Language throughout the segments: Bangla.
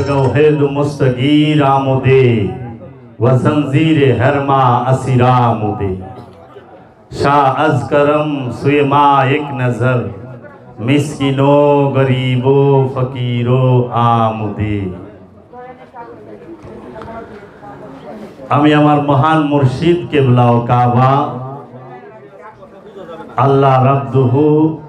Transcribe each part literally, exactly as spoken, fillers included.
गौहद मुस्तगीर आमुदे व जंजीर हरमा असीरा मुदे शाह अज करम सुयमा एक नजर मिस्किनो गरीबो फकीरो आमुदे। আমি আমার মহান মুর্শিদ কেবলা ও কাবা আল্লাহ রাব্দুহু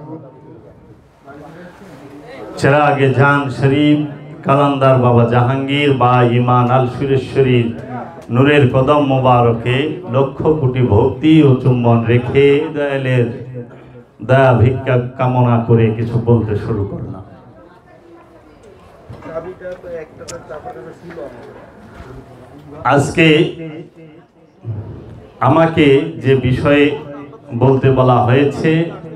চেরাগে জান শরীফ কালান্দার বাবা জাহাঙ্গীর বা ইমান আল সুরেশ্বরীর নূরের কদম মোবারকে লক্ষ কোটি ভক্তি ও চুম্বন রেখে দয়ালের দয়া ভিক্ষা কামনা করে কিছু বলতে শুরু করলাম। আজকে আমাকে যে বিষয়ে বলতে বলা হয়েছে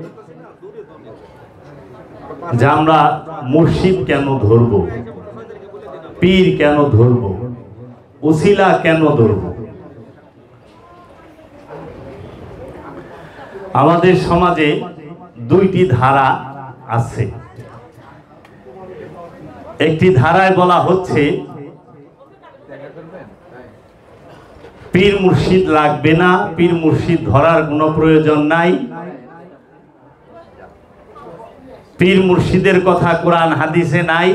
যে আমরা মুর্শিদ কেন ধরব, পীর কেন ধরব, উসিলা কেন ধরব। আমাদের সমাজে দুইটি ধারা আছে। একটি ধারায় বলা হচ্ছে পীর মুর্শিদ লাগবে না, পীর মুর্শিদ ধরার কোনো প্রয়োজন নাই, পীর মুর্শিদের কথা কোরআন হাদিসে নাই,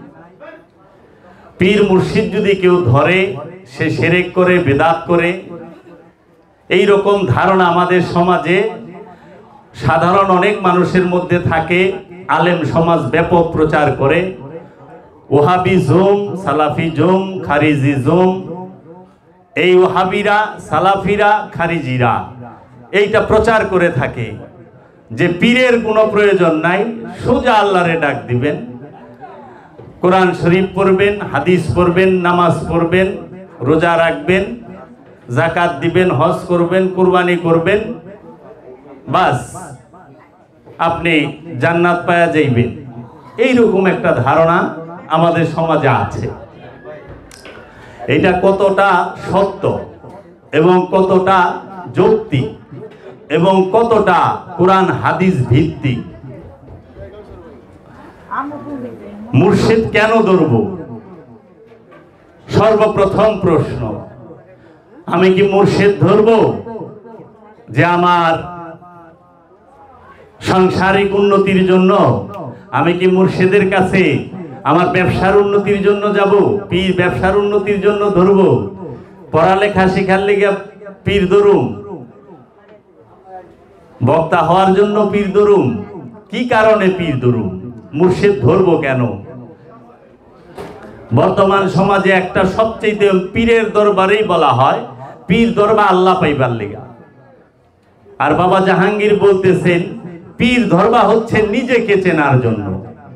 পীর মুর্শিদ যদি কেউ ধরে সে শিরক করে, বিদআত করে। এই রকম ধারণা আমাদের সমাজে সাধারণ অনেক মানুষের মধ্যে থাকে। আলেম সমাজ ব্যাপক প্রচার করে ওহাবিজম, সালাফিজম, খারিজিজম। এই ওহাবিরা, সালাফিরা, খারিজিরা এইটা প্রচার করে থাকে যে পীরের কোনো প্রয়োজন নাই, সোজা আল্লাহরে ডাক দিবেন, কোরআন শরীফ পড়বেন, হাদিস পড়বেন, নামাজ পড়বেন, রোজা রাখবেন, যাকাত দিবেন, হজ করবেন, কুরবানি করবেন, বাস আপনি জান্নাত পাওয়া যাইবেন। এইরকম একটা ধারণা আমাদের সমাজে আছে। এটা কতটা সত্য এবং কতটা যৌক্তিক এবং কতটা কোরআন হাদিস ভিত্তিক। মুর্শিদ কেন ধরব? সর্বপ্রথম প্রশ্ন, আমি কি মুর্শিদ ধরব যে আমার সাংসারিক উন্নতির জন্য? আমি কি মুর্শিদের কাছে আমার ব্যবসার উন্নতির জন্য যাব? পীর ব্যবসার উন্নতির জন্য ধরব? পড়ালেখা শেখার লেগে পীর ধরুম? বক্তা হওয়ার জন্য পীর ধরুম? কি কারণে পীর ধরুম? মুর্শিদ ধরব কেন? বর্তমান সমাজে একটা সবচেয়ে পীরের দরবারেই বলা হয় পীর দরবার আল্লাহ পাইবার লেগা। আর বাবা জাহাঙ্গীর বলতেছেন পীর ধরবা হচ্ছে নিজেকে চেনার জন্য।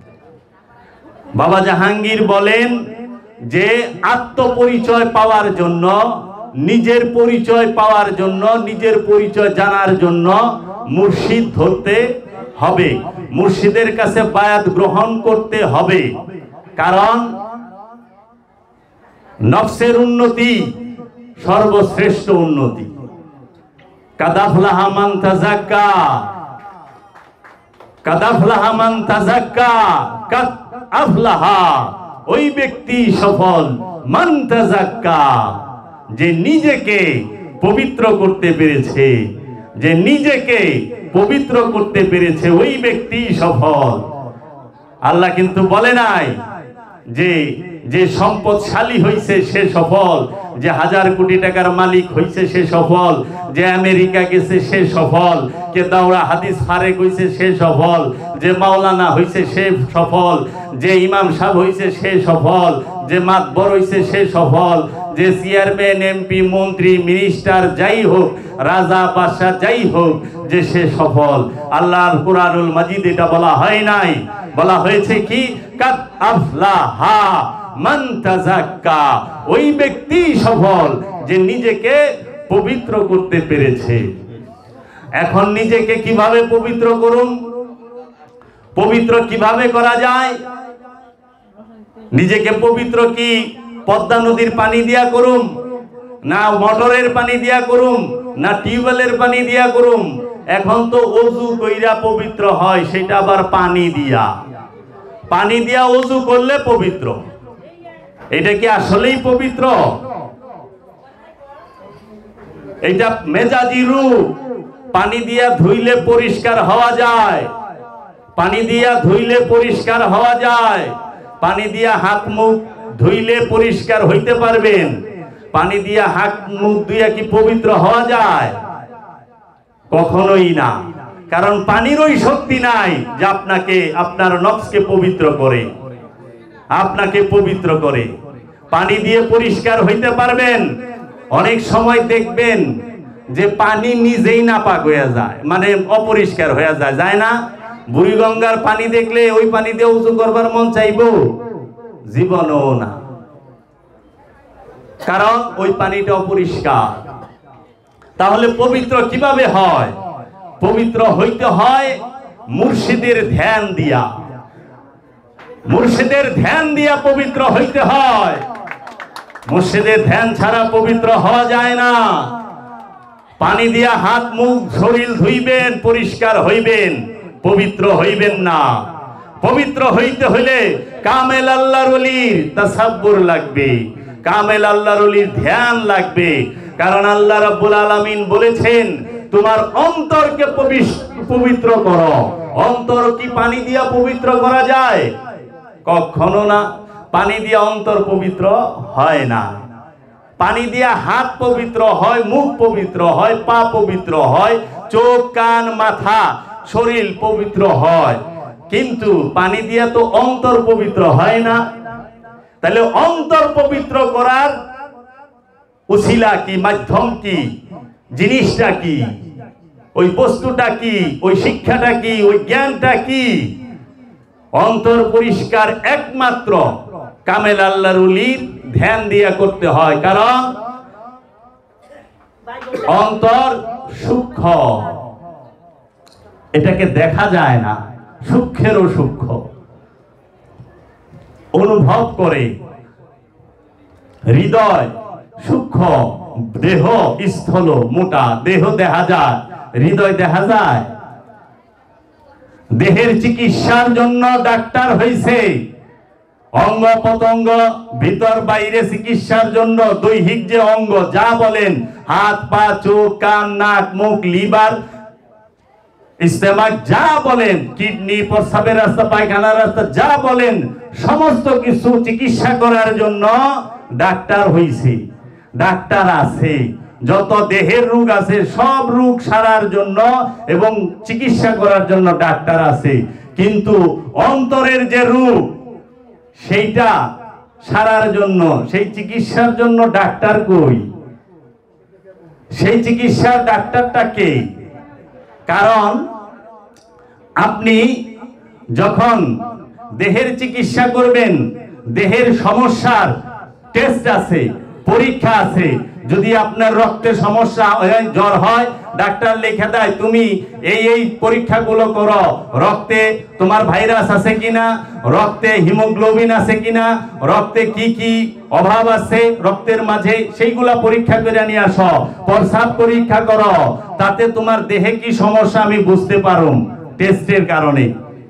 বাবা জাহাঙ্গীর বলেন যে আত্মপরিচয় পাওয়ার জন্য, নিজের পরিচয় পাওয়ার জন্য, নিজের পরিচয় জানার জন্য মুর্শিদ ধরতে হবে, মুর্শিদের কাছে বায়াত গ্রহণ করতে হবে। কারণ নফসের উন্নতি সর্বশ্রেষ্ঠ উন্নতি। কাদাফলাহা মান তাযাক্কা, কাদাফলাহা মান তাযাক্কা, কাদ আফলাহা, ওই ব্যক্তি সফল, মান তাযাক্কা, যে নিজেকে পবিত্র করতে পেরেছে, যে নিজেকে পবিত্র করতে পেরেছে ওই ব্যক্তি সফল। আল্লাহ কিন্তু বলে নাই যে যে সম্পদশালী হইছে সে সফল, যে হাজার কোটি টাকার মালিক হইছে সে সফল, যে আমেরিকা গেছে সে সফল, কে দাওরা হাদিস ফারেক হইছে সে সফল, যে মাওলানা হইছে সে সফল, যে ইমাম সাহেব হইছে সে সফল, যে মাতবর হইছে সে সফল, যে চেয়ারম্যান, এমপি, মন্ত্রী, মিনিস্টার যাই হোক, রাজা বাদশা যাই হোক, যে সে সফল। আল্লাহর কুরআনুল মাজিদ এটা বলা হয় নাই, বলা হয়েছে কি কাদ আফলাহা মান তাযাক্কা, ওই ব্যক্তি সফল যে নিজেকে পবিত্র করতে পেরেছে। এখন নিজেকে কিভাবে পবিত্র করুন? পবিত্র কিভাবে করা যায়? নিজেকে পবিত্র কি পদ্মা নদীর পানি দিয়া করুম, না মোটরের পানি দিয়া করুম, না টিউবওয়েলের পানি দিয়া করুম? এখন তো ওযু কইরা পবিত্র হয়, সেটা আবার পানি দিয়া। পানি দিয়া ওযু করলে পবিত্র। এটা কি আসলেই পবিত্র? এটা মেজাজি রূপ। পানি দিয়া ধুইলে পরিষ্কার হওয়া যায়, পানি দিয়া ধুইলে পরিষ্কার হওয়া যায়। পানি দিয়া হাত মুখ ধুইলে পরিষ্কার হইতে পারবেন। পানি দিয়া হাত মুখ ধুইয়া কি পবিত্র হওয়া যায়? কখনোই না। কারণ পানির ওই শক্তি নাই যে আপনাকে আপনার নফসকে পবিত্র করে, আপনাকে পবিত্র করে। পানি দিয়ে পরিষ্কার হইতে পারবেন। অনেক সময় দেখবেন যে পানি নিজেই নাপাক হয়ে যায়, মানে অপরিষ্কার হয়ে যায়, যায় না? বুড়িগঙ্গার পানি দেখলে ওই পানি দিয়ে উঁচু করবার মন চাইবো? জীবনও না। কারণ ওই পানিটা অপরিষ্কার। তাহলে পবিত্র কিভাবে হয়? পবিত্র হইতে হয় মুর্শিদের ধ্যান দিয়া। মুর্শিদের ধ্যান দিয়া পবিত্র হইতে হয়। মুর্শিদের ধ্যান ছাড়া পবিত্র হওয়া যায় না। পানি দিয়া হাত মুখ শরীর ধুইবেন, পরিষ্কার হইবেন, পবিত্র হইবেন না। পবিত্র হইতে হইলে কামেল আল্লাহর ওলির তাসাব্বুর লাগবে, কামেল আল্লাহর ওলির ধ্যান লাগবে। কারণ আল্লাহ রাব্বুল আলামিন বলেছেন তোমার অন্তরকে পবিত্র করো। অন্তর কি পানি দিয়া পবিত্র করা যায়? কখনো না। পানি দিয়া অন্তর পবিত্র হয় না। পানি দিয়া হাত পবিত্র হয়, মুখ পবিত্র হয়, পা পবিত্র হয়, চোখ কান মাথা শরীর পবিত্র হয়, কিন্তু পানি দিয়া তো অন্তর পবিত্র হয় না। তাহলে অন্তর পবিত্র করার উসিলা কি, মাধ্যম কি, জিনিসটা কি, ওই বস্তুটা কি, ওই শিক্ষাটা কি, ওই জ্ঞানটা কি? অন্তর পরিষ্কার একমাত্র কামেল আল্লাহর ওলির ধ্যান দিয়া করতে হয়। কারণ অন্তর সূক্ষ্ম, এটাকে দেখা যায় না, সূক্ষ্মেরও সূক্ষ্ম, অনুভব করে। হৃদয় সূক্ষ্ম, দেহ স্থূল মোটা, দেহ দেখা যায়, হৃদয় দেখা যায়। দেহের চিকিৎসার জন্য ডাক্তার হইছে, অঙ্গ প্রত্যঙ্গ ভিতর বাইরে চিকিৎসার জন্য দৈহিক যে অঙ্গ যা বলেন, হাত পা চোখ কান নাক মুখ লিভার ইস্তেমাক যা বলেন, কিডনি প্রস্রাবের রাস্তা পায়খানার রাস্তা যা বলেন, সমস্ত কিছু চিকিৎসা করার জন্য ডাক্তার হইছে, ডাক্তার আছে। যত দেহের রোগ আছে সব রোগ সারার জন্য এবং চিকিৎসা করার জন্য ডাক্তার আছে। কিন্তু অন্তরের যে রোগ সেইটা সারার জন্য, সেই চিকিৎসার জন্য ডাক্তার কই? সেই চিকিৎসার ডাক্তারটা কে? কারণ আপনি যখন দেহের চিকিৎসা করবেন, দেহের সমস্যার টেস্ট আছে, পরীক্ষা আছে। যদি আপনার রক্তে সমস্যা হয়, জ্বর হয়, ডাক্তার লিখে দেয় তুমি এই এই পরীক্ষাগুলো করো। রক্তে তোমার ভাইরাস আছে কিনা, রক্তে হিমোগ্লোবিন আছে কিনা, রক্তে কি কি অভাব আছে রক্তের মাঝে, সেইগুলা পরীক্ষা করে নিয়ে আসো। প্রস্রাব পরীক্ষা করো, তাতে তোমার দেহে কি সমস্যা আমি বুঝতে পারুম টেস্টের কারণে,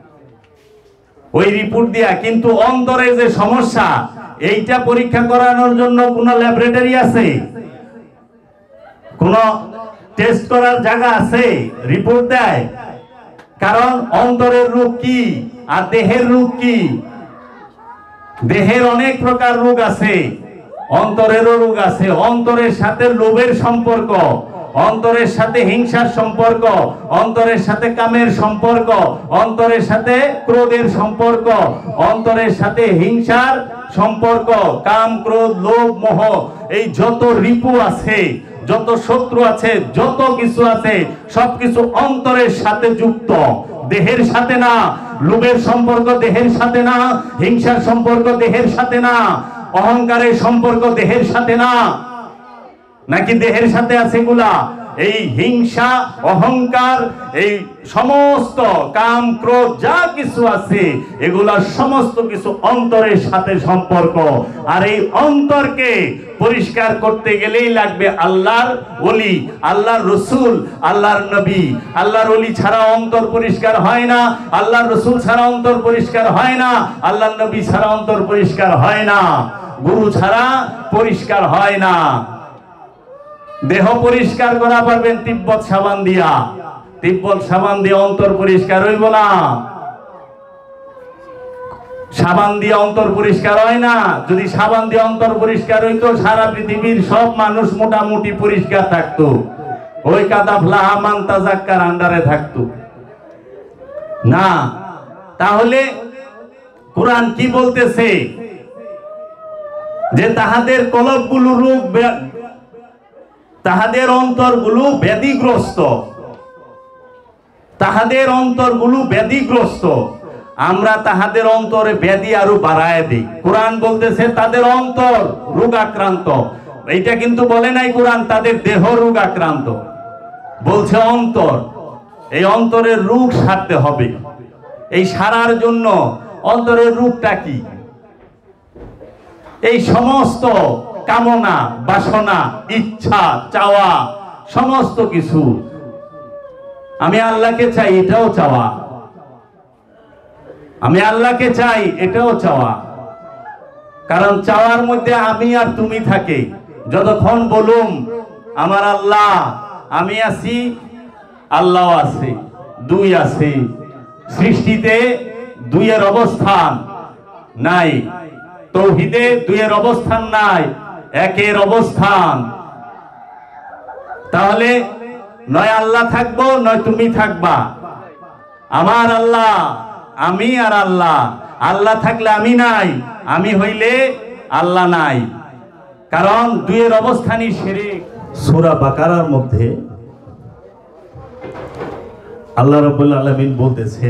ওই রিপোর্ট দিয়া। কিন্তু অন্তরে যে সমস্যা, এইটা পরীক্ষা করানোর জন্য কোন ল্যাবরেটরি আছে, কোন টেস্ট করার জায়গা আছে? রিপোর্ট দেয়। কারণ অন্তরের রোগ কি আর দেহের রোগ কি? দেহের অনেক প্রকার রোগ আছে, অন্তরেরও রোগ আছে। অন্তরের সাথে লোভের সম্পর্ক, অন্তরের সাথে হিংসার সম্পর্ক, অন্তরের সাথে কামের সম্পর্ক, অন্তরের সাথে ক্রোধের সম্পর্ক, অন্তরের সাথে হিংসার সম্পর্ক, কাম ক্রোধ লোভ মোহ, এই যত রিপু আছে, যত শত্রু আছে, যত কিছু আছে, সবকিছু অন্তরের সাথে যুক্ত, দেহের সাথে না। লোভের সম্পর্ক দেহের সাথে না, হিংসার সম্পর্ক দেহের সাথে না, অহংকারের সম্পর্ক দেহের সাথে না। নাকি দেহের সাথে আছে এগুলা? এই হিংসা অহংকার, এই সমস্ত কাম ক্রোধ যা কিছু আছে, এগুলা সমস্ত কিছু অন্তরের সাথে সম্পর্ক। আর এই অন্তরকে পরিষ্কার করতে গেলেই লাগবে আল্লাহর ওলি, আল্লাহর রসুল, আল্লাহর নবী। আল্লাহর ওলি ছাড়া অন্তর পরিষ্কার হয় না, আল্লাহর রসুল ছাড়া অন্তর পরিষ্কার হয় না, আল্লাহর নবী ছাড়া অন্তর পরিষ্কার হয় না। গুরু ছাড়া পরিষ্কার হয় না। দেহ পরিষ্কার করা পারবেন তিব্বত সাবান দিয়া, তিব্বত সাবান দিয়ে অন্তর পরিষ্কার হইব না। সাবান দিয়ে অন্তর পরিষ্কার হয় না। যদি সাবান দিয়ে অন্তর পরিষ্কার হইতো সারা পৃথিবীর সব মানুষ মোটামুটি পরিষ্কার থাকতো, ওই কাদাফলাহা মান তাযাক্কার আন্ডারে থাকতো না। তাহলে কোরআন কি বলতেছে? যে তাহাদের কলবগুলো রোগ, তাহাদের অন্তরগুলো ব্যাধিগ্রস্ত, তাহাদের অন্তরগুলো ব্যাধিগ্রস্ত। আমরা তাহাদের অন্তরে ব্যাধি আরো বাড়ায় দিই। কোরআন বলতেছে তাদের অন্তর রোগ আক্রান্ত। এইটা কিন্তু বলে নাই কোরআন তাদের দেহ রোগ আক্রান্ত, বলছে অন্তর। এই অন্তরের রোগ সারতে হবে। এই সারার জন্য অন্তরের রোগটা কি? এই সমস্ত কামনা, বাসনা, ইচ্ছা, চাওয়া, সমস্ত কিছু আমি আল্লাহকে চাই, এটাও চাওয়া। আমি আল্লাহকে চাই, এটাও চাওয়া। কারণ চাওয়ার মধ্যে আমি আর তুমি থাকে। যতক্ষণ বলুম আমার আল্লাহ, আমি আছি, আল্লাহ আছে, দুই আছে। সৃষ্টিতে দুইয়ের অবস্থান নাই, তাওহীদে দুইয়ের অবস্থান নাই, একের অবস্থান। তাহলে নয় আল্লাহ থাকবো, নয় তুমি থাকবা। আমার আল্লাহ, আমি আর আল্লাহ। আল্লাহ থাকলে আমি নাই, আমি হইলে আল্লাহ নাই, কারণ দুইয়ের অবস্থানই শিরক। সূরা বাকারার মধ্যে আল্লাহ রাব্বুল আলামিন বলতেছেন,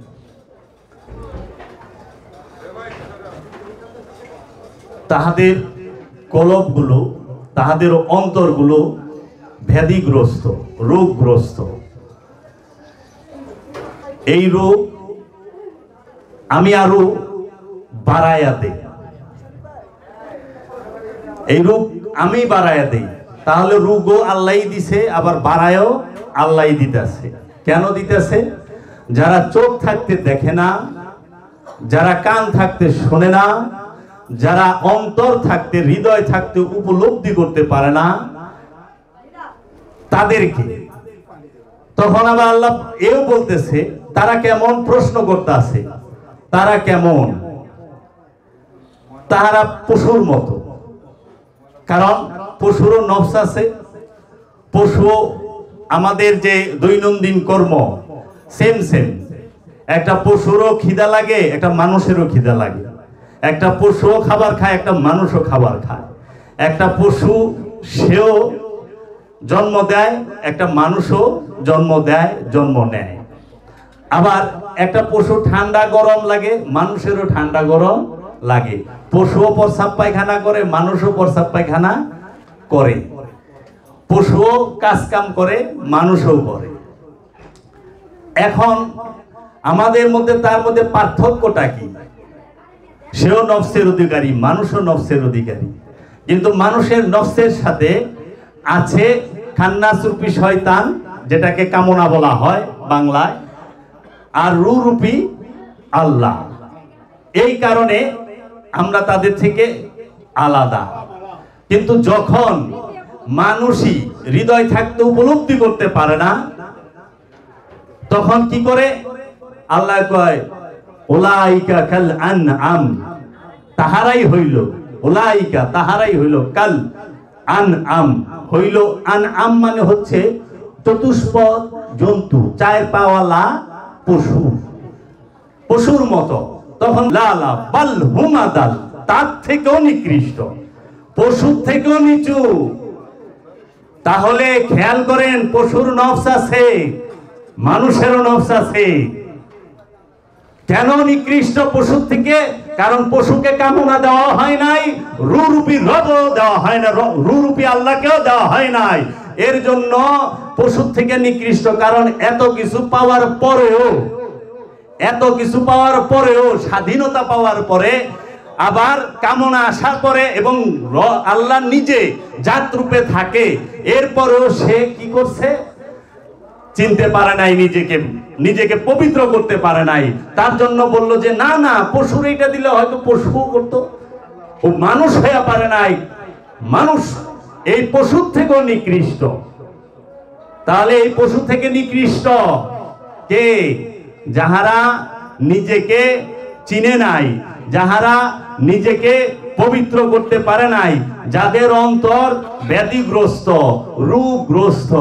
তাহাদের কলবগুলো, তাহাদের অন্তরগুলো ব্যাধিগ্রস্ত, রোগগ্রস্ত। এই রোগ আমি আরো বাড়াইয়া দেই, এই রোগ আমি বাড়াইয়া দেই। তাহলে রোগও আল্লাহই দিছে, আবার বাড়ায়ও আল্লাহই দিতেছে। কেন দিতেছে? যারা চোখ থাকতে দেখে না, যারা কান থাকতে শোনে না, যারা অন্তর থাকতে, হৃদয় থাকতে উপলব্ধি করতে পারে না, তাদেরকে। তখন আবার আল্লাহ এও বলতেছে তারা কেমন, প্রশ্ন করতে আছে তারা কেমন? তাহারা পশুর মতো। কারণ পশুরও নফস আছে, পশু আমাদের যে দৈনন্দিন কর্ম সেম সেম। একটা পশুরও খিদা লাগে, একটা মানুষেরও খিদা লাগে। একটা পশুও খাবার খায়, একটা মানুষও খাবার খায়। একটা পশু সেও জন্ম দেয়, একটা মানুষও জন্ম দেয়, জন্ম নেয়। আবার একটা পশু ঠান্ডা গরম লাগে, মানুষেরও ঠান্ডা গরম লাগে। পশুও প্রস্রাব পায়খানা করে, মানুষও প্রস্রাব পায়খানা করে। পশুও কাজ কাম করে, মানুষও করে। এখন আমাদের মধ্যে তার মধ্যে পার্থক্যটা কি? সেও নফসের অধিকারী, মানুষও নফসের অধিকারী। কিন্তু মানুষের নফসের সাথে আছে খান্নাসরূপী শয়তান, যেটাকে কামনা বলা হয় বাংলায়, আর রূপী আল্লাহ। এই কারণে আমরা তাদের থেকে আলাদা। কিন্তু যখন মানুষই হৃদয় থাকতে উপলব্ধি করতে পারে না, তখন কি করে? আল্লাহ কয় উলাইকা কাল আনআম, তাহারাই হইল, উলাইকা তাহারাই হইল কাল আনআম। হইল আনআম মানে হচ্ছে চতুষ্পদ জন্তু, চার পাওয়ালা পশু, পশুর মতো। তখন লালা বাল হুমাদাল, তার থেকেও নিকৃষ্ট, পশুর থেকেও নিচু। তাহলে খেয়াল করেন, পশুর নফস আছে, মানুষেরও নফস আছে। কেন নিকৃষ্ট পশুর থেকে? কারণ পশুকে কামনা দেওয়া হয় নাই, রূপী রব দেওয়া হয় না, রূপী আল্লাহকেও দেওয়া হয় নাই। এর জন্য পশুর থেকে নিকৃষ্ট। কারণ এত কিছু পাওয়ার পরেও, এত কিছু পাওয়ার পরেও, স্বাধীনতা পাওয়ার পরে আবার কামনা আসার পরে, এবং আল্লাহ নিজে জাত রূপে থাকে, এরপরেও সে কি করছে? চিনতে পারে নাই নিজেকে, নিজেকে পবিত্র করতে পারে নাই। তার জন্য বলল যে না না, পশুর এইটা দিলে হয়তো পশুও করতো, ও মানুষ হয়ে পারে নাই, মানুষ এই পশুর থেকেও নিকৃষ্ট। তাহলে এই পশু থেকে নিকৃষ্ট কে? যাহারা নিজেকে চিনে নাই, যাহারা নিজেকে পবিত্র করতে পারে নাই, যাদের অন্তর ব্যাধিগ্রস্ত, রোগগ্রস্ত।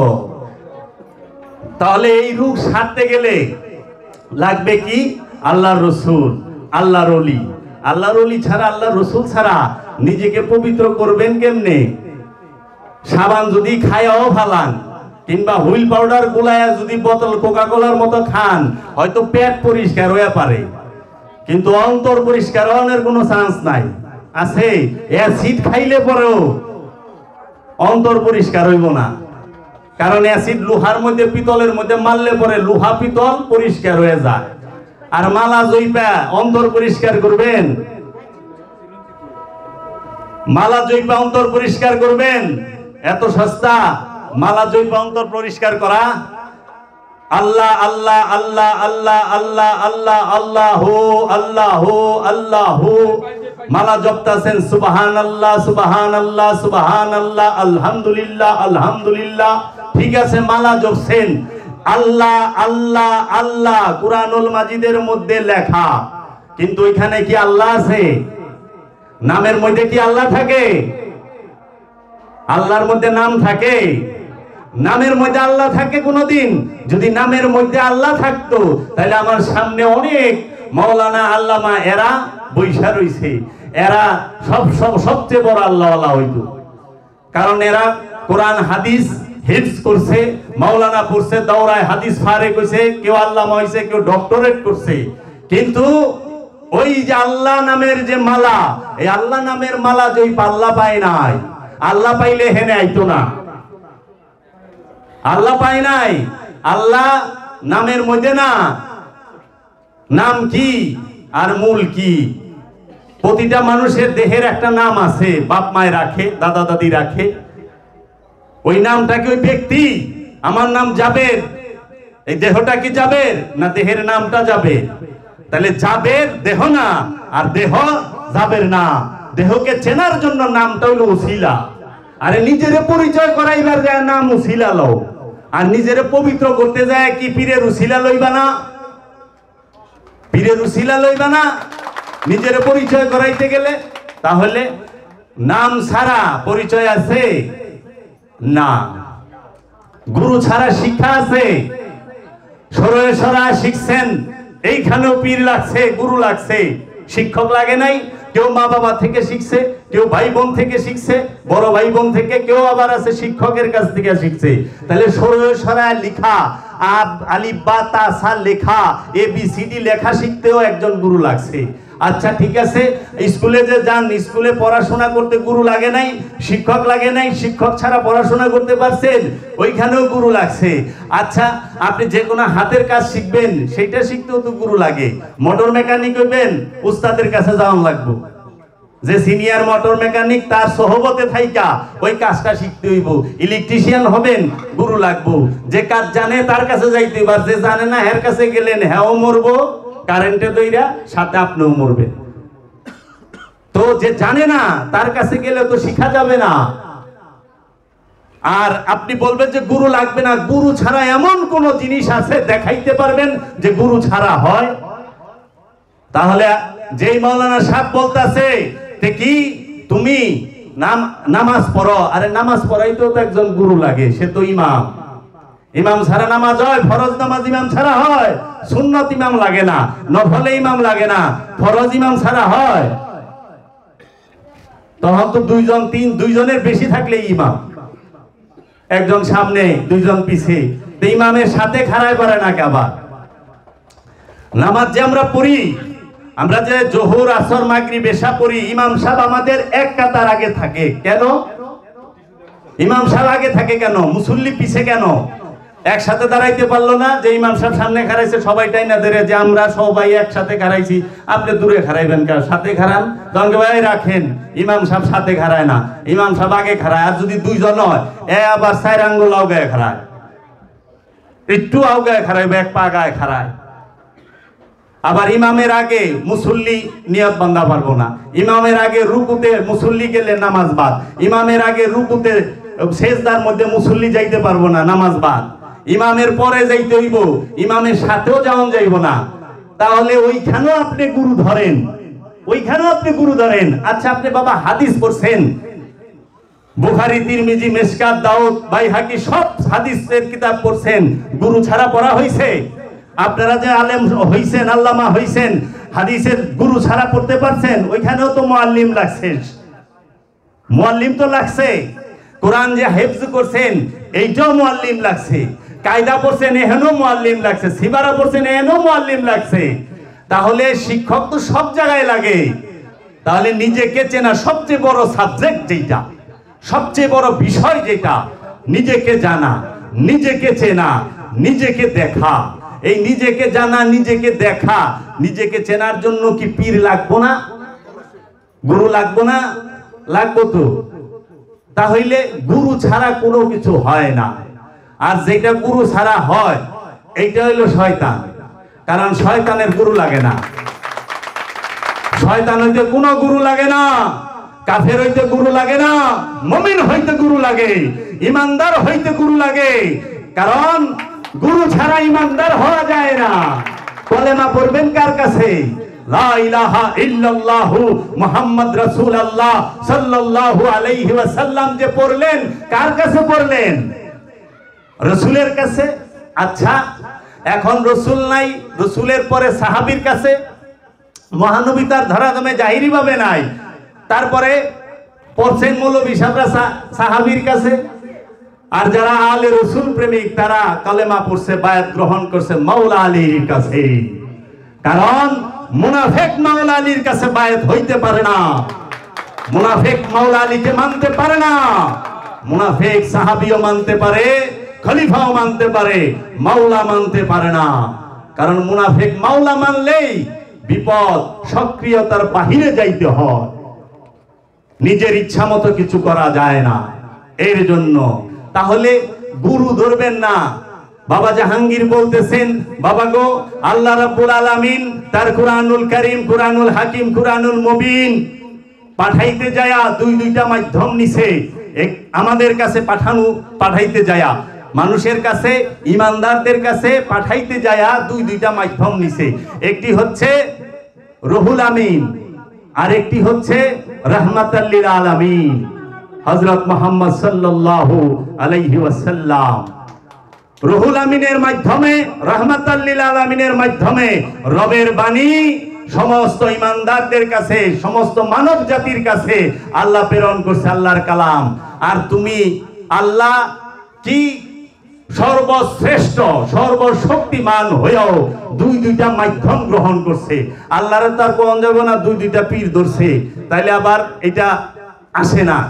তাহলে এই রোগ সারতে গেলে লাগবে কি? আল্লাহর রসুল, আল্লাহর ওলি। আল্লাহর ওলি ছাড়া, আল্লাহর রসুল ছাড়া নিজেকে পবিত্র করবেন কেমনে? সাবান যদি খায়াও ফালান, কিংবা হুইল পাউডার গুলায়া যদি বোতল কোকা কোলার মতো খান, হয়তো পেট পরিষ্কার হয়ে পারে, কিন্তু অন্তর পরিষ্কার হওয়ার কোনো চান্স নাই। আছে অ্যাসিড খাইলে পরেও অন্তর পরিষ্কার হইব না, কারণ অ্যাসিড লোহার মধ্যে, পিতলের মধ্যে মারলে পরে লোহা পিতল পরিষ্কার হয়ে যায়। আর মালা জইপা অন্তর পরিষ্কার করবেন? মালা জইপা অন্তর পরিষ্কার করবেন? এত সস্তা মালা জইপা অন্তর পরিষ্কার করা? আল্লাহ আল্লাহ আল্লাহ আল্লাহ আল্লাহ আল্লাহ আল্লাহ আল্লাহ আল্লাহ মালা জপতাছেন, সুবহানাল্লাহ সুবহানাল্লাহ সুবহানাল্লাহ, আলহামদুলিল্লাহ আলহামদুলিল্লাহ, ঠিক আছে মালা জপছেন। আল্লাহ আল্লাহ আল্লাহ কুরআনুল মাজিদের মধ্যে লেখা, কিন্তু ওইখানে কি আল্লাহ আছে? নামের মধ্যে কি আল্লাহ থাকে? আল্লাহর মধ্যে নাম থাকে? নামের মধ্যে আল্লাহ থাকে কোনদিন? যদি নামের মধ্যে আল্লাহ থাকতো, তাহলে আমার সামনে অনেক মাওলানা আল্লামা এরা বৈশা রইছে, এরা সব সব সবচেয়ে বড় আল্লাহওয়ালা হইতো। কারণ এরা কোরআন হাদিস হিফজ করছে, মাওলানা পড়ছে, দাওরায় হাদিস ফারেক হইছে, কেউ আল্লামা হইছে, কেউ ডক্টরেট করছে। কিন্তু ওই যে আল্লাহ নামের যে মালা, এই আল্লাহ নামের মালা যে পাল্লা পায় নাই, আল্লাহ পাইলে হেনে আইতো না। আল্লাহ পায় নাই, আল্লাহ নামের মধ্যে না। নাম কি আর মূল কি? প্রতিটা মানুষের দেহের একটা নাম আছে, বাপ মায় রাখে, দাদা দাদি রাখে। ওই নামটা কি ওই ব্যক্তি? আমার নাম জাবের, এই দেহটা কি জাবের না দেহের নামটা জাবের? তাহলে জাবের দেহ না, আর দেহ জাবের না। দেহকে চেনার জন্য নামটা হইল উসিলা। আরে নিজের পরিচয় করাইবার যায় নাম উসিলা লও, আর নিজের পবিত্র করতে যায় কি পীরের উসিলা লইবা না? পীরের উসিলা লইবা না নিজের পরিচয় করাইতে গেলে? তাহলে নাম ছাড়া পরিচয় আছে না, গুরু ছাড়া শিক্ষা আছে? সরয়ে সরা শিখছেন, এইখানেও পীর লাগছে, গুরু লাগছে, শিক্ষক লাগে নাই? কেউ মা বাবা থেকে শিখছে, কেউ ভাই বোন থেকে শিখছে, বড় ভাই বোন থেকে, কেউ আবার আছে শিক্ষকের কাছ থেকে শিখছে। তাহলে সরয়ে সরা লেখা, আব আলিফ বা তা সা লেখা, এ বি সি ডি লেখা শিখতেও একজন গুরু লাগছে। আচ্ছা ঠিক আছে, স্কুলে যে যান, স্কুলে পড়াশোনা করতে গুরু লাগে নাই, শিক্ষক লাগে নাই, শিক্ষক ছাড়া পড়াশোনা করতে পারছেন, ওইখানেও গুরু লাগছে। আচ্ছা আপনি যে কোনো হাতের কাজ শিখবেন, সেইটা শিখতেও তো গুরু লাগে। মোটর মেকানিক হইবেন, উস্তাদের কাছে যাওয়ান লাগবে, যে সিনিয়র মোটর মেকানিক তার সহবতে থাইকা ওই কাজটা শিখতে হইব। ইলেকট্রিশিয়ান হবেন, গুরু লাগবো, যে কাজ জানে তার কাছে যাইতে হইব, আর যে জানে না এর কাছে গেলেন হ্যাঁও মরবো, কারেন্টে দইরা সাথে আপনিও মরবেন। তো যে জানে না তার কাছে গেলে তো শিখা যাবে না। আর আপনি বলবেন যে গুরু লাগবে না, গুরু ছাড়া এমন কোন জিনিস আছে দেখাইতে পারবেন যে গুরু ছাড়া হয়? তাহলে যেই মাওলানা সাহেব বলতাছে যে কি তুমি নাম নামাজ পড়ো, আরে নামাজ পড়াইতেও তো একজন গুরু লাগে, সে তো ইমাম। ইমাম ছাড়া নামাজ হয়? ফরজ নামাজ ইমাম ছাড়া হয়? সুন্নত ইমাম লাগে না, নফলে ইমাম লাগে না, ফরজ ইমাম ছাড়া হয়? তখন তো দুইজন তিন দুইজনের বেশি থাকলে ইমাম, একজন সামনে দুইজন পিছে, ইমামের সাথে খাড়ায় পারে না কে? আবার নামাজ যে আমরা পড়ি, আমরা যে জোহর আসর মাগরিব এশা পড়ি, ইমাম সাহেব আমাদের এক কাতার আগে থাকে কেন? ইমাম সাহেব আগে থাকে কেন? মুসল্লি পিছে কেন? একসাথে দাঁড়াইতে পারলো না, যে ইমাম সাহেব সামনে খাড়াইছে সবাইটাই না ধরে যে আমরা সবাই একসাথে খাড়াইছি, আপনি দূরে খাড়াইবেন কেন? সাথে খাড়ান, তখন ভাই রাখেন, ইমাম সাহেব সাথে খাড়ায় না, ইমাম সাহেব আগে খাড়ায়। আর যদি দুইজন হয়, এ আবার চার আঙ্গুল আউগায় খাড়ায়, একটু আউগায় খাড়াইবে, এক পা গায়ে খাড়ায়। আবার ইমামের আগে মুসল্লি নিয়ত বান্ধা পারবো না, ইমামের আগে রুকুতে মুসল্লি গেলে নামাজ বাদ, ইমামের আগে রুকুতে সেজদার মধ্যে মুসল্লি যাইতে পারবো না, নামাজ বাদ, ইমামের পরে যাইতে হইব, ইমামের সাথেও যাওয়া যাইব না। তাহলে ওইখানেও আপনি গুরু ধরেন, ওইখানেও আপনি গুরু ধরেন। আচ্ছা আপনি বাবা হাদিস পড়ছেন, বুখারী, তিরমিজি, মিশকাত, দাউদ, বাইহাকি সব হাদিসের কিতাব পড়ছেন, গুরু ছাড়া পড়া হইছে? আপনারা যে আলেম হইছেন, আল্লামা হইছেন, হাদিসের গুরু ছাড়া পড়তে পারছেন? ওইখানেও তো মুআল্লিম লাগছে, মুআল্লিম তো লাগছে। কোরআন যে হেফজ করছেন এইটাও মুআল্লিম লাগছে, কায়দা পড়ছেন এহেনও মুআল্লিম লাগছে, সিবারা পড়ছেন এহেনও মুআল্লিম লাগছে। তাহলে শিক্ষক তো সব জায়গায় লাগে। তাহলে নিজেকে চেনা সবচেয়ে বড় সাবজেক্ট যেটা, সবচেয়ে বড় বিষয় যেটা, নিজেকে জানা, নিজেকে চেনা, নিজেকে দেখা। এই নিজেকে জানা, নিজেকে দেখা, নিজেকে চেনার জন্য কি পীর লাগবো না? গুরু লাগবো না? লাগবো তো। তাহলে গুরু ছাড়া কোনো কিছু হয় না। আর যেটা গুরু ছাড়া হয় এইটা হইল শয়তান। কারণ শয়তানের গুরু লাগে না, শয়তান হইতে কোনো গুরু লাগে না, কাফের হইতে গুরু লাগে না, মুমিন হইতে গুরু লাগে, ইমানদার হইতে গুরু লাগে। কারণ গুরু ছাড়া ইমানদার হওয়া যায় না। কলেমা পড়বেন কার কাছে? লা ইলাহা ইল্লাল্লাহু মুহাম্মদ রাসূলুল্লাহ সাল্লাল্লাহু আলাইহি ওয়াসাল্লাম যে পড়লেন, কার কাছে পড়লেন? রাসূলের কাছে। আচ্ছা এখন রাসূল নাই, রাসূলের পরে সাহাবীর কাছে, মহানবী তার ধরাধামে জাহিরি ভাবে নাই, তারপরে পড়ছেন মৌলভী সাহেবরা সাহাবীর কাছে। আর যারা আলে রাসূল প্রেমিক তারা কালেমা পড়ছে, বায়াত গ্রহণ করছে মাওলা আলীর কাছে। কারণ মুনাফিক মাওলা আলীর কাছে বায়াত হইতে পারে না, মুনাফিক মাওলা আলীকে মানতে পারে না। মুনাফিক সাহাবীও মানতে পারে, খলিফাও মানতে পারে, মাওলা মানতে পারে না। কারণ মুনাফিক মাওলা মানলেই বিপদ, সক্রিয়তার বাহিরে যাইতে হয়, নিজের ইচ্ছা মতো কিছু করা যায় না। এর জন্য তাহলে গুরু ধরবেন না। বাবা জাহাঙ্গীর বলতেছেন, বাবা গো আল্লাহ রাব্বুল আলামিন তার কুরআনুল কারীম, কুরআনুল হাকিম, কুরআনুল মুবিন পাঠাইতে যায়া দুই দুইটা মাধ্যম নিছে। এক আমাদের কাছে পাঠানো, পাঠাইতে যায়া মানুষের কাছে, ইমানদারদের কাছে পাঠাইতে যায়া দুই দুইটা মাধ্যম নিছে। একটি হচ্ছে রুহুল আমিন, আর একটি হচ্ছে রাহমাতাল লিল আলামিন হযরত মুহাম্মদ সাল্লাল্লাহু আলাইহি ওয়াসাল্লাম। রুহুল আমিনের মাধ্যমে, রাহমাতাল লিল আলামিনের মাধ্যমে রবের বাণী সমস্ত ইমানদারদের কাছে, সমস্ত মানব জাতির কাছে আল্লাহ প্রেরণ করছে, আল্লাহর কালাম। আর তুমি আল্লাহ কি সর্বশ্রেষ্ঠ, সর্বশক্তিমান হয়েও দুই দুইটা মাধ্যম গ্রহণ করছে। আল্লাহর তার কোন যাবে না দুই দুইটা পীর ধরছে, তাইলে আবার এটা আসে না।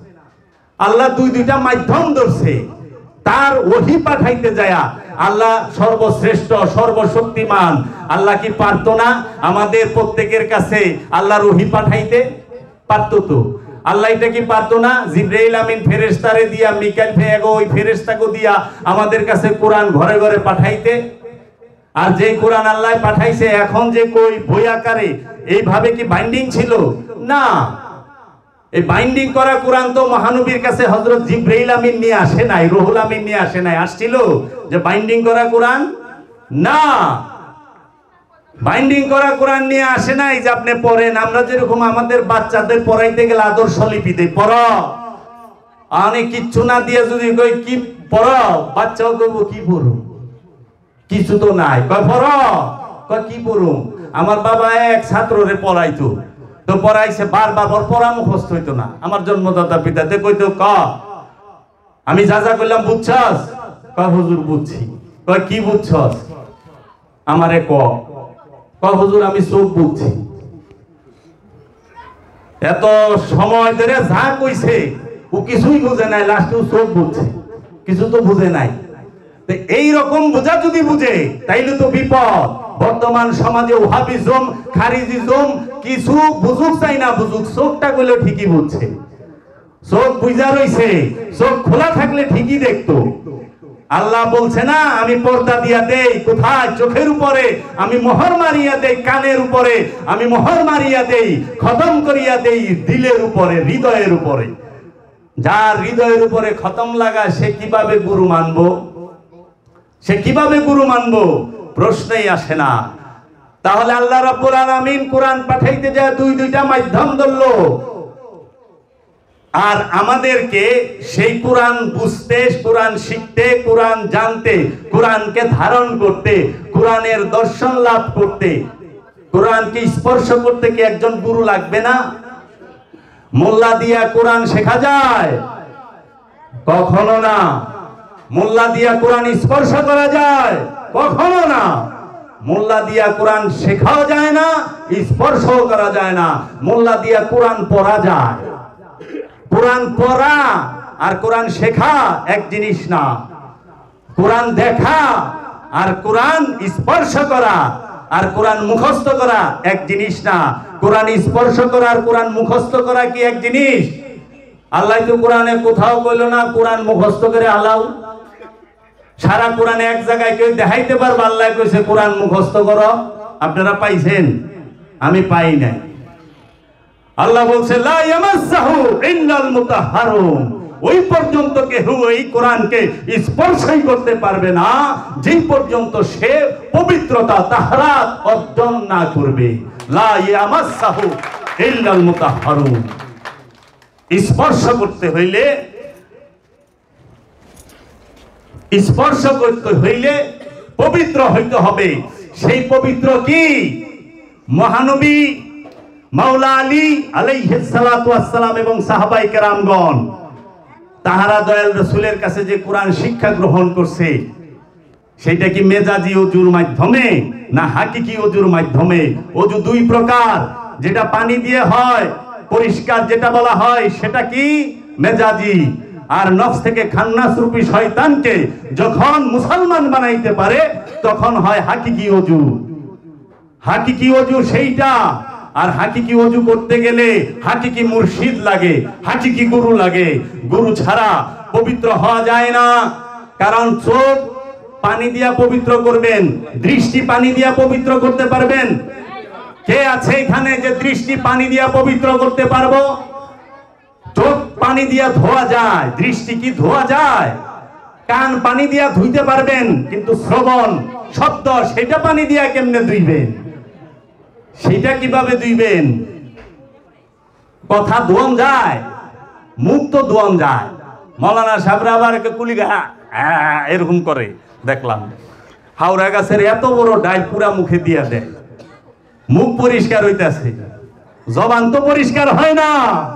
আল্লাহ দুই দুইটা মাধ্যম ধরছে, তার ওহী পাঠাইতে যায়া আল্লাহ সর্বশ্রেষ্ঠ, সর্বশক্তিমান। আল্লাহ কি পারতো না আমাদের প্রত্যেকের কাছে আল্লাহর ওহী পাঠাইতে? পারতো তো। আল্লাহ এটা কি পারতো না জিবরাইল আমিন ফেরেশতারে দিয়া, মিকাইল ফেরেগো ওই ফেরেশতাকে দিয়া আমাদের কাছে কোরআন ঘরে ঘরে পাঠাইতে? আর যে কোরআন আল্লাহ পাঠাইছে এখন যে কই বই আকারে, এইভাবে কি বাইন্ডিং ছিল? না। এই বাইন্ডিং করা কোরআন তো মহানবীর কাছে হযরত জিবরাইল আমিন নিয়ে আসে নাই, রুহুল আমিন নিয়ে আসে নাই। আসছিল যে বাইন্ডিং করা কোরআন? না, বাইন্ডিং করা কোরআন নিয়ে আসে নাই যে আপনি পড়েন। আমরা যেরকম আমাদের বাচ্চাদের পড়াইতে গেলে আদর্শ লিপি দেই, পড়ো, অনেক কিচ্ছু না দিয়ে যদি কই কি পড়ো, বাচ্চাও কইব কি পড়ো, কিছু তো নাই, কয় পড়ো, কয় কি পড়ো। আমার বাবা এক ছাত্ররে পড়াইতো, তো পড়াইছে বারবার, ওর পড়া মুখস্থ হইতো না। আমার জন্মদাতা পিতাতে কইতো ক, আমি যা যা কইলাম বুঝছস? কয় হুজুর বুঝছি। কয় কি বুঝছস? আমারে ক। কয় হুজুর আমি চোখ বুঝছি। এত সময় ধরে যা কইছে ও কিছুই বুঝে নাই, লাস্টে ও চোখ বুঝছে, কিছু তো বুঝে নাই। তো এই রকম বোঝা যদি বুঝে তাইলে তো বিপদ। বর্তমান সমাজে ওহাবিজম, খারিজিজম কিছু বুঝুক চাই না বুঝুক, চোখটা কইলে ঠিকই বুঝছে, চোখ বুঝা রইছে, চোখ খোলা থাকলে ঠিকই দেখতো। আল্লাহ বলছে না আমি পর্দা দিয়া দেই কোথায়? চোখের উপরে আমি মোহর মারিয়া দেই, কানের উপরে আমি মোহর মারিয়া দেই, খতম করিয়া দেই দিলের উপরে, হৃদয়ের উপরে। যার হৃদয়ের উপরে খতম লাগা সে কিভাবে গুরু মানবো? সে কিভাবে গুরু মানবো? প্রশ্নই আসে না। তাহলে আল্লাহ রাব্বুল আলামিন কোরআন পাঠাইতে যায় দুই দুইটা মাধ্যম ধরলো, আর আমাদেরকে সেই কোরআন বুঝতে, কোরআন শিখতে, কোরআন জানতে, কোরআনকে ধারণ করতে, কোরআনের দর্শন লাভ করতে, কোরআনকে স্পর্শ করতে কি একজন গুরু লাগবে না? মোল্লা দিয়া কোরআন শেখা যায়? কখনো না। মোল্লা দিয়া কোরআন স্পর্শ করা যায়? কখনো না। মোল্লা দিয়া কোরআন শেখাও যায় না, স্পর্শও করা যায় না। মোল্লা দিয়া কোরআন পড়া যায়। কোরআন পড়া আর কোরআন শেখা এক জিনিস না। কোরআন দেখা আর কোরআন স্পর্শ করা আর কোরআন মুখস্থ করা এক জিনিস না। কোরআন স্পর্শ করা আর কোরআন মুখস্থ করা কি এক জিনিস? আল্লাহ তো কোরআনে কোথাও কইল না কোরআন মুখস্থ করে আলাও। সারা কোরআনে এক জায়গায় কেউ দেখাইতে পারবে আল্লাহ কইছে কোরআন মুখস্থ করো? আপনারা পাইছেন? আমি পাই নাই। আল্লাহ বলছে লা ইয়ামাসসাহু ইল্লাল মুতাহহারুন, ওই পর্যন্ত কেউ এই কোরআনকে স্পর্শই করতে পারবে না যেই পর্যন্ত সে পবিত্রতা তাহরাত অর্জন না করবে। লা ইয়ামাসসাহু ইল্লাল মুতাহহারুন। স্পর্শ করতে হইলে, স্পর্শ করতে হইলে পবিত্র হইতে হবে। সেই পবিত্র কি? মহানবী মাওলা আলী আলাইহিস সালাতু ওয়াস সালাম এবং সাহাবায়ে কেরামগণ তাহারা দয়াল রাসূলের কাছে যে কোরআন শিক্ষা গ্রহণ করছে, সেটা কি মেজাজি ওযুর মাধ্যমে না হাকিকি ওযুর মাধ্যমে? ওযু দুই প্রকার, যেটা পানি দিয়ে হয় পরিষ্কার যেটা বলা হয় সেটা কি মেজাজি, আর নফস থেকে খান্নাস রূপী শয়তানকে যখন মুসলমান বানাইতে পারে তখন হয় হাকিকি ওযু। হাকিকি ওযু সেইটা। আর হাকিকি ওযু করতে গেলে হাকিকি মুর্শিদ লাগে, হাকিকি গুরু লাগে। গুরু ছাড়া পবিত্র হওয়া যায় না। কারণ চোখ পানি দিয়া পবিত্র করবেন, দৃষ্টি পানি দিয়া পবিত্র করতে পারবেন? কে আছে এখানে যে দৃষ্টি পানি দিয়া পবিত্র করতে পারবো? চোখ পানি দিয়া ধোয়া যায়, দৃষ্টি কি ধোয়া যায়? কান পানি দিয়া ধুইতে পারবেন, কিন্তু শ্রবণ শব্দ সেটা পানি দিয়া কেমনে ধুইবেন? সেটা কিভাবে ধুইবেন? কথা ধোন যায়, মুখ তো ধোন যায়। মৌলানা সাহেবরা আবার কুলিগা এরকম করে দেখলাম। হাওড়া গাছের এত বড় ডাল পুরা মুখে দিয়া দেয়, মুখ পরিষ্কার হইতেছে, জবান তো পরিষ্কার হয় না।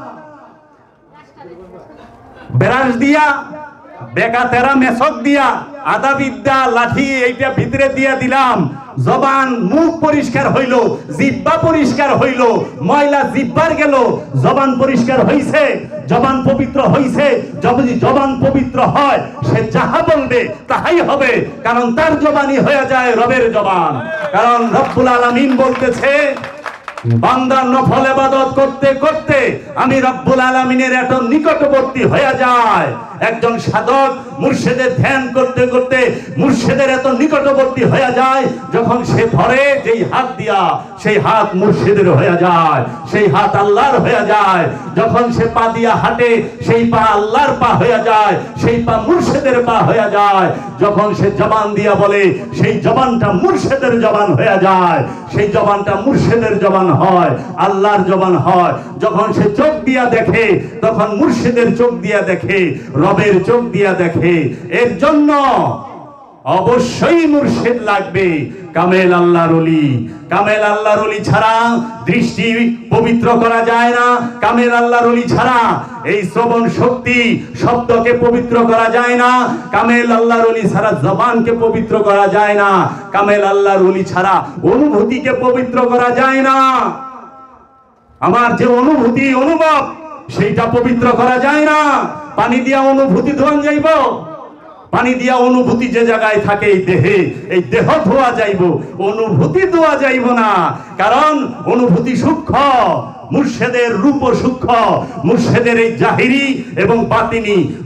ব্রাশ দিয়া, বেকা তেরা মেশক দিয়া, আদা বিদ্যা লাঠি এইটা ভিতরে দিয়া দিলাম, জবান মুখ পরিষ্কার হইল, জিহ্বা পরিষ্কার হইল, ময়লা জিহ্বার গেল, জবান পরিষ্কার হইছে, জবান পবিত্র হইছে। যদি জবান পবিত্র হয় সে যাহা বলবে তাহাই হবে, কারণ তার জবানই হয়ে যায় রবের জবান। কারণ রব্বুল আলামিন বলতেছে বান্দা নফল ইবাদত করতে করতে আমি রব্বুল আলামিনের এত নিকটবর্তী হয়ে যায়। একজন সাধক মুর্শিদের ধ্যান করতে করতে মুর্শিদের এত নিকটবর্তী হয়ে যায়, যখন সে ধরে যেই হাত দিয়া সেই হাত মুর্শিদের হয়ে যায়, সেই হাত আল্লাহর হয়ে যায়। যখন সে পা দিয়া হাঁটে সেই পা আল্লাহর পা হয়ে যায়, সেই পা মুর্শিদের পা হয়ে যায়। যখন সে জবান দিয়া বলে সেই জবানটা মুর্শিদের জবান হয়ে যায়, সেই জবানটা মুর্শিদের জবান হয়, আল্লাহর জবান হয়। যখন সে চোখ দিয়া দেখে তখন মুর্শিদের চোখ দিয়া দেখে, রবের চোখ দিয়া দেখে। এর জন্য অবশ্যই মুর্শিদ লাগবে, কামেল আল্লাহর ওলি। কামেল আল্লাহর ওলি ছাড়া দৃষ্টি পবিত্র করা যায় না। কামেল আল্লাহর ওলি ছাড়া এই শ্রবণ শক্তি শব্দকে পবিত্র করা যায় না। কামেল আল্লাহর ওলি ছাড়া জবানকে পবিত্র করা যায় না। কামেল আল্লাহর ওলি ছাড়া অনুভূতিকে পবিত্র করা যায় না। আমার যে অনুভূতি অনুভব সেইটা পবিত্র করা যায় না। পানি দিয়া অনুভূতি ধোয়া যাইব? পানি দিয়া অনুভূতি যে জায়গায় থাকে এই দেহে, এই দেহ ধোয়া যাইব, অনুভূতি ধোয়া যাইব না। কারণ অনুভূতি সূক্ষ্ম, মুর্শিদের রূপ সূক্ষ্ম। মুর্শিদের এই জাহিরি এবং বাতিনি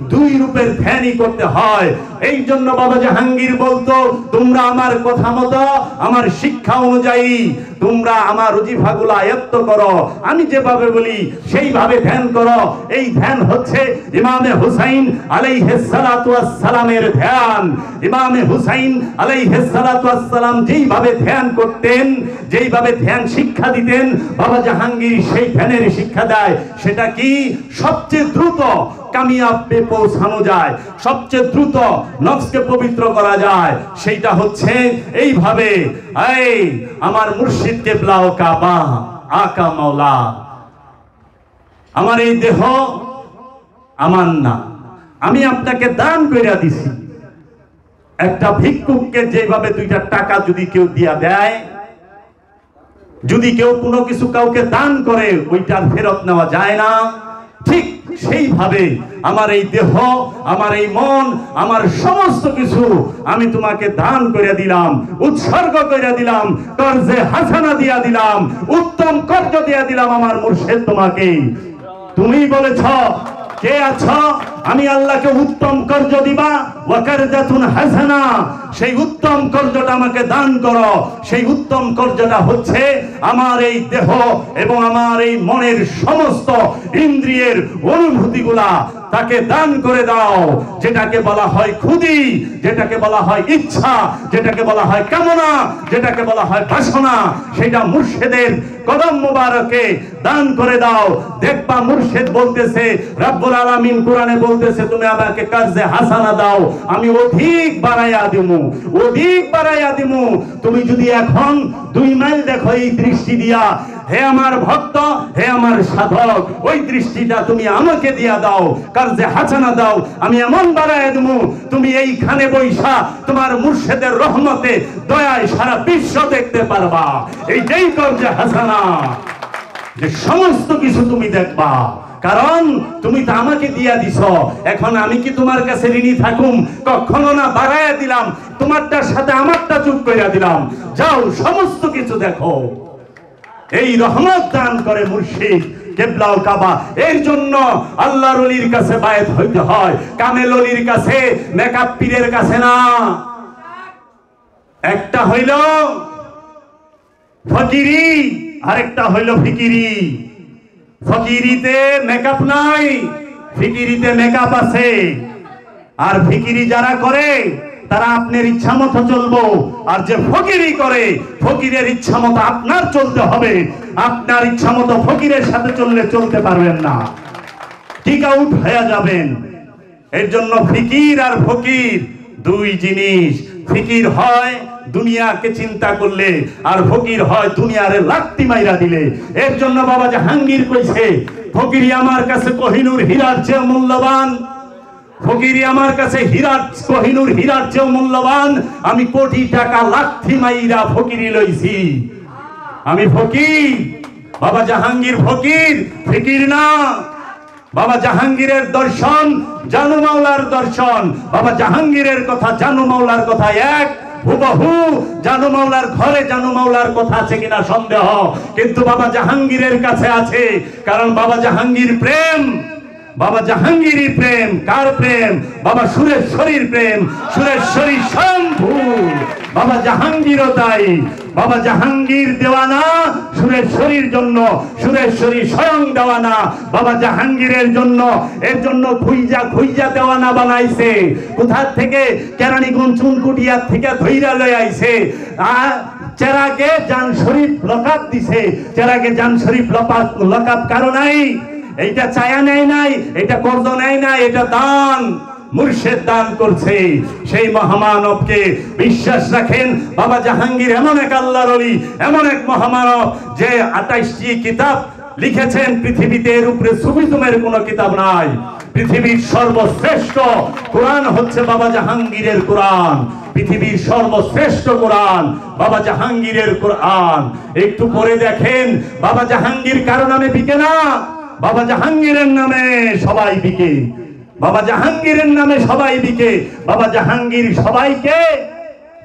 দুই রূপের ধ্যানই করতে হয়। এই জন্য বাবা জাহাঙ্গীর বলতো, তোমরা আমার কথা মতো, আমার শিক্ষা অনুযায়ী তোমরা আমার ওজিফাগুলো আয়ত্ত করো, আমি যেভাবে বলি সেইভাবে ধ্যান করো। এই ধ্যান হচ্ছে ইমামে হুসাইন আলাইহিস সালাতু ওয়াস সালামের ধ্যান। ইমামে হুসাইন আলাইহিস সালাতু ওয়াস সালাম যেইভাবে ধ্যান করতেন, যেইভাবে ধ্যান শিক্ষা দিতেন, বাবা জাহাঙ্গীর সেই ধ্যানের শিক্ষা দেয়। সেটা কি? সবচেয়ে দ্রুত কামিয়াবে পৌঁছানো যায়, সবচেয়ে দ্রুত নফসকে পবিত্র করা যায়। সেইটা হচ্ছে এইভাবে, এই আমার মুর্শিদ কেবলা ও কাবা আকা মাওলা, আমার এই দেহ আমার না, আমি আপনাকে দান কইরা দিছি। একটা ভিক্ষুককে যেভাবে দুইটা টাকা যদি কেউ দিয়া দেয়, যদি কেউ কোনো কিছু কাউকে দান করে ওইটার ফেরত নেওয়া যায় না, ঠিক সেইভাবে আমার এই দেহ, আমার এই মন, আমার সমস্ত কিছু আমি তোমাকে দান করে দিলাম, উৎসর্গ করে দিলাম, কর্জে হাসানা দিয়া দিলাম, উত্তম কর্জ দিয়া দিলাম আমার মুর্শিদ তোমাকে। তুমি বলেছ কে আছো, আমি আল্লাহকে উত্তম কর্জ দিবা, ওয়াকারজাতুন হাসানা, সেই উত্তম কর্জটা আমাকে দান করো। সেই উত্তম কর্জটা হচ্ছে আমার এই দেহ এবং আমার এই মনের সমস্ত ইন্দ্রিয়ের অনুভূতিগুলা তাকে দান করে দাও। যেটাকে বলা হয় ক্ষুধি, যেটাকে বলা হয় ইচ্ছা, যেটাকে বলা হয় কামনা, যেটাকে বলা হয় বাসনা, সেটা মুর্শিদের কদম মোবারকে দান করে দাও। দেখবা মুর্শিদ বলতেছে, রব্বুল আলামিন কোরআনে বলতেছে, তুমি আমাকে কর্জে হাসানা দাও, আমি অধিক বাড়াইয়া দিমু, অধিক বাড়াইয়া দিমু। তুমি যদি এখন দুই মাইল দেখো এই দৃষ্টি দিয়া, হে আমার ভক্ত, হে আমার সাধক, ওই দৃষ্টিটা তুমি আমাকে দিয়া দাও, কর্জে হাসানা দাও, আমি এমন বাড়াইয়া দিমু, তুমি এইখানে বৈশা তোমার মুর্শিদের রহমতে দয়ায় সারা বিশ্ব দেখতে পারবা। এইটাই কর্জে হাসানা, যে সমস্ত কিছু তুমি দেখবা, কারণ তুমি তো আমাকে দিয়া দিছ। এখন আমি কি তোমার কাছে ঋণী থাকুম? কখনো না। বাড়াইয়া দিলাম, তোমারটার সাথে আমারটা যোগ কইরা দিলাম, যাও সমস্ত কিছু দেখো। এই রহমত দান করে মুর্শিদ কেবলা ও কাবা। এর জন্য আল্লাহর ওলির কাছে বায়াত হইতে হয়, কামেল ওলির কাছে, মেকআপ পীরের কাছে না। একটা হইল ফকিরি, আরেকটা হইল ফিকিরি। ফকিরিতে মেকআপ নাই, ফিকিরিতে মেকআপ আছে। আর ফিকিরি যারা করে তারা আপনার ইচ্ছা মতো চলবো, আর যে ফকিরি করে ফকিরের ইচ্ছা মতো আপনার চলতে হবে। আপনার ইচ্ছা মতো ফকিরের সাথে চললে চলতে পারবেন না, ঠিক আউট হয়ে যাবেন। এর জন্য ফিকির আর ফকির দুই জিনিস। ফিকির হয় দুনিয়াকে চিন্তা করলে, আর ফকির হয় দুনিয়ারে লাত্তি মাইরা দিলে। এর জন্য বাবা জাহাঙ্গীর কইছে, ফকিরি আমার কাছে কোহিনূর হীরার চেয়ে মূল্যবান, ফকিরি আমার কাছে হীরার কোহিনূর হীরার চেয়ে মূল্যবান। আমি কোটি টাকা লাত্তি মাইরা ফকিরি লইছি, আমি ফকির। বাবা জাহাঙ্গীর ফকির, ফিকির না। বাবা জাহাঙ্গীরের দর্শন জানু মাওলার দর্শন। বাবা জাহাঙ্গীরের কথা জানু মাওলার কথা এক, হুবহু জানু মাওলার ঘরে জানু মাওলার কথা আছে কিনা সন্দেহ, কিন্তু বাবা জাহাঙ্গীরের কাছে আছে। কারণ বাবা জাহাঙ্গীর প্রেম, বাবা জাহাঙ্গীরই প্রেম। কার প্রেম? বাবা সুরেশ্বরীর প্রেম। সুরেশ্বরী শম্ভু, বাবা জাহাঙ্গীরও তাই। বাবা জাহাঙ্গীর দেওয়ানা সুরেশ্বরীর জন্য, সুরেশ্বরী স্বয়ং দেওয়ানা বাবা জাহাঙ্গীরের জন্য। এর জন্য খুইজা খুইজা দেওয়ানা বানাইছে। কোথা থেকে? কেরানীগঞ্জ চুনকুটিয়ার থেকে ধইরা লই আইছে। আর চেরাগে জান শরীফ লকাপ দিছে। চেরাগে জান শরীফ লকাপ লকাপ কারো নাই, এইটা চায়া নেয় নাই, এটা কর্জ নেয় নাই, এটা দান। মুর্শিদ দান করছে। সেই মহামানবকে বিশ্বাস রাখেন। বাবা জাহাঙ্গীর এমন এক আল্লাহর ওলি, এমন এক মহামানব যে আটাইশটি কিতাব লিখেছেন। পৃথিবীতে এর উপরে সুবিধমের কোন কিতাব নাই। পৃথিবীর সর্বশ্রেষ্ঠ কোরআন হচ্ছে বাবা জাহাঙ্গীরের কোরআন। পৃথিবীর সর্বশ্রেষ্ঠ কোরআন বাবা জাহাঙ্গীরের কোরআন। একটু পরে দেখেন, বাবা জাহাঙ্গীর কারো নামে বিকে না, বাবা জাহাঙ্গীরের নামে সবাই বিকে। বাবা জাহাঙ্গীরের নামে সবাই বিকে। বাবা জাহাঙ্গীর সবাইকে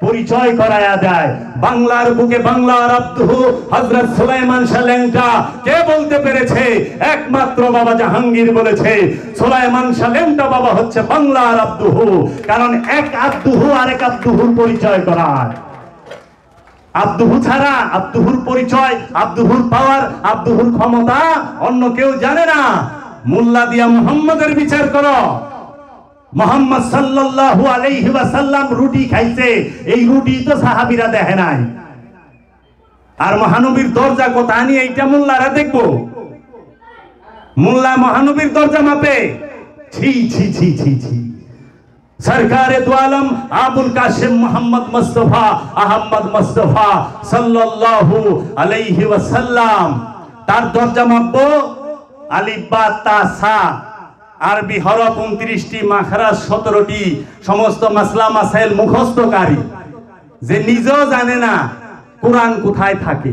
পরিচয় করায়া দেয়। বাংলার বুকে বাংলার আব্দুহু হযরত সুলাইমান শাহ ল্যাংটা কে বলতে পেরেছে? একমাত্র বাবা জাহাঙ্গীর বলেছে সুলাইমান শাহ ল্যাংটা বাবা হচ্ছে বাংলার আব্দুহু। কারণ এক আব্দুহু আরেক আব্দুহুর পরিচয় করায়। আব্দুহু ছাড়া আব্দুহুর পরিচয়, আব্দুহুর পাওয়ার, আব্দুহুর ক্ষমতা অন্য কেউ জানে না। মোল্লা দিয়া মুহাম্মাদের বিচার করো। মুহাম্মদ সাল্লাল্লাহু আলাইহি ওয়াসাল্লাম রুটি খাইছে, এই রুটি তো সাহাবীরা দেখে নাই। আর মহানবীর দরজা কত আনি এইটা মোল্লারা দেখবো? মোল্লা মহানবীর দরজা মাপে? ছি ছি ছি ছি ছি। সরকারে দু আলম আবুল কাসিম মোহাম্মদ মুস্তাফা আহমদ মুস্তাফা সাল্লাল্লাহু আলাইহি ওয়াসাল্লাম তার দরজা মাপবো? আলিফ বা তা সা আরবি হরফ উনত্রিশটি, মাখরাজ সতেরোটি, সমস্ত মাসলা মাসাইল মুখস্থকারী, যে নিজেও জানে না কোরআন কোথায় থাকে,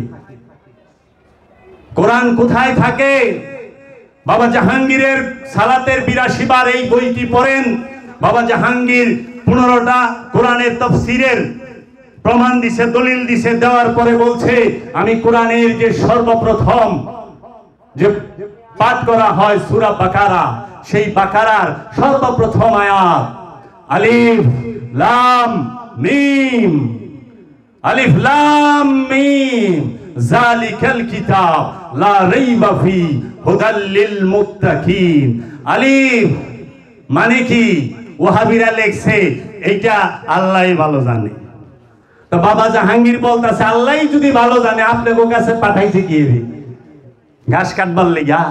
কোরআন কোথায় থাকে। বাবা জাহাঙ্গীরের সালাতের বিরাশি বার এই বইটি পড়েন। বাবা জাহাঙ্গীর পনেরোটা কোরআনের তাফসীরের প্রমাণ দিছে, দলিল দিছে, দেওয়ার পরে বলছে আমি কোরআনের যে সর্বপ্রথম যে পাঠ করা হয় সূরা বাকারা, সেই বাকারার সর্বপ্রথম আয়াত আলিফ লাম মিম, আলিফ লাম মিম যালিকাল কিতাব লা রাইবা ফি হুদাল লিল মুত্তাকিন। আলিফ মানে কি? ওয়াহাবিরা লেখছে এইটা আল্লাহই ভালো জানে। তো বাবা জাহাঙ্গীর বলতেছে আল্লাহই যদি ভালো জানে আপনাদের কাছে পাঠাইছে কি রে? ঘাস কাটবার লেগা?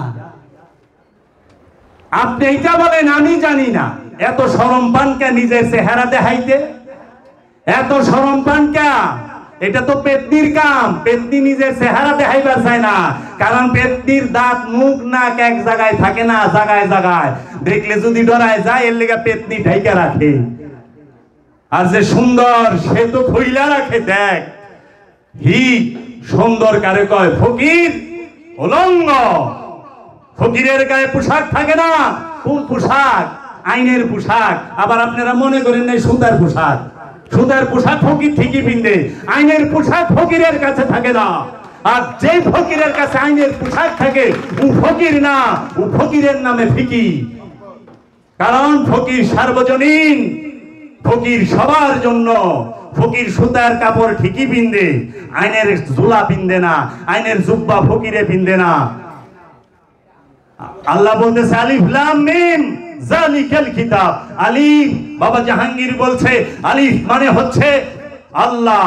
আপনি এইটা বলেন আমি জানি না। এত শরম পান কে নিজের চেহারা দেখাইতে? এত শরম পান কে? এটা তো পেতনির কাম। পেতনি নিজের চেহারা দেখাইবার চায় না, কারণ পেতনির দাঁত মুখ নাক এক জায়গায় থাকে না, জায়গায় জায়গায়। দেখলে যদি ডরায় যায়, এর লেগে পেতনি ঢাইকা রাখে। আর যে সুন্দর সে তো খুইলা রাখে। দেখ হি সুন্দর কারে কয়? ফকির উলঙ্গ। ফকিরের গায়ে পোশাক থাকে না। কোন পোশাক? আইনের পোশাক। আবার আপনারা মনে করেন না সুতার পোশাক। সুতার পোশাক ফকির ঠিকই পিনবে, আইনের পোশাক ফকিরের কাছে থাকে না। আর যে ফকিরের কাছে আইনের পোশাক থাকে ও ফকির না, ও ফকিরের নামে ফিকি। কারণ ফকির সার্বজনীন, ফকির সবার জন্য। ফকির সুতার কাপড় ঠিকই পিনবে, আইনের জুলা পিনবে না, আইনের জুব্বা ফকিরে পিনবে না। আল্লাহ বলতেছে আলিফ লাম মিম যালিকাল কিতাব। আলিফ বাবা জাহাঙ্গীর বলছে আলিফ মানে হচ্ছে আল্লাহ।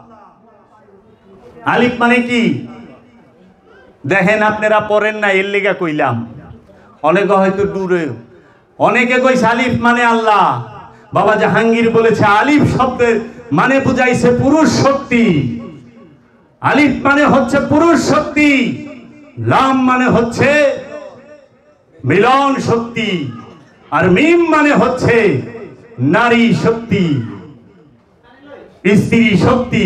আলিফ মানে কি? দেখেন আপনারা পড়েন না, এর লেগা কইলাম। অনেকে হয়তো দূরে, অনেকে কইছে আলিফ মানে আল্লাহ। বাবা জাহাঙ্গীর বলেছে আলিফ শব্দের মানে বুঝাইছে পুরুষ শক্তি। আলিফ মানে হচ্ছে পুরুষ শক্তি, লাম মানে হচ্ছে মিলন শক্তি, আর মিম মানে হচ্ছে নারী শক্তি, স্ত্রী শক্তি।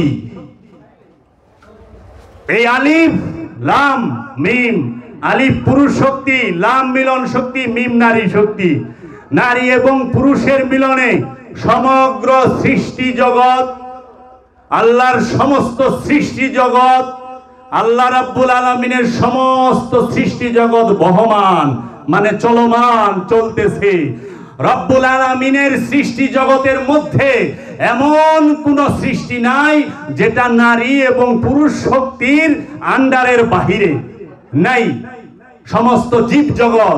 এই আলিফ লাম মিম, আলিফ পুরুষ শক্তি, লাম মিলন শক্তি, মিম নারী শক্তি। নারী এবং পুরুষের মিলনে সমগ্র সৃষ্টি জগৎ, আল্লাহর সমস্ত সৃষ্টি জগৎ, আল্লাহ রাব্বুল আলামিনের সমস্ত সৃষ্টি জগৎ বহমান মানে চলমান, চলতেছে। রব্বুল আলামিনের সৃষ্টি জগতের মধ্যে এমন কোন সৃষ্টি নাই যেটা নারী এবং পুরুষ শক্তির আন্ডারের বাহিরে নাই। সমস্ত জীব জগৎ,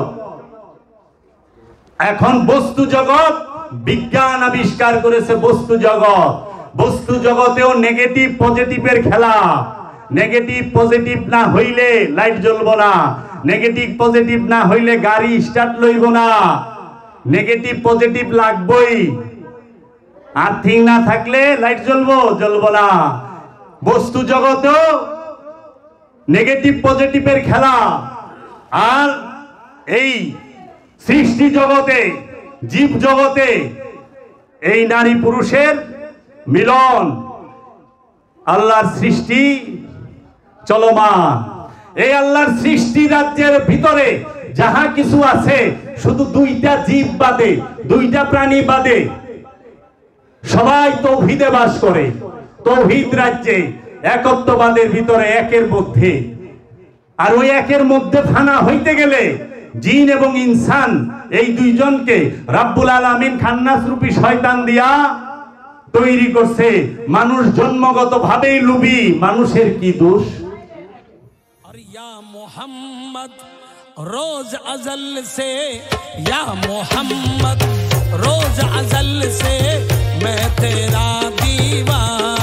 এখন বস্তু জগৎ, বিজ্ঞান আবিষ্কার করেছে বস্তু জগৎ। বস্তু জগতেও নেগেটিভ পজিটিভের খেলা। নেগেটিভ পজিটিভ না হইলে লাইট জ্বলবো না, নেগেটিভ পজিটিভ না হইলে গাড়ি স্টার্ট লইব না। নেগেটিভ পজিটিভ লাগবই, আর্থিং না থাকলে লাইট জ্বলবো জ্বলবো না। বস্তু জগতেও নেগেটিভ পজিটিভের খেলা। আর এই সৃষ্টি জগতে, জীব জগতে এই নারী পুরুষের মিলন, আল্লাহর সৃষ্টি চলমান। এই আল্লাহর সৃষ্টি রাজ্যের ভিতরে যাহা কিছু আছে, শুধু দুইটা জীব বাদে, দুইটা প্রাণী বাদে সবাই তৌহিদে বাস করে, তৌহিদ রাজ্যে একত্ববাদের ভিতরে একের মধ্যে। আর ওই একের মধ্যে ফানা হইতে গেলে জিন এবং ইনসান এই দুইজনকে রাব্বুল আলামিন খান্নাস রূপী শয়তান দিয়া তৈরি করছে। মানুষ জন্মগত ভাবেই লুবি, মানুষের কি দোষ? और या मोहम्मद रोज अजल से, या मोहम्मद रोज अजल से मैं तेरा दीवाना।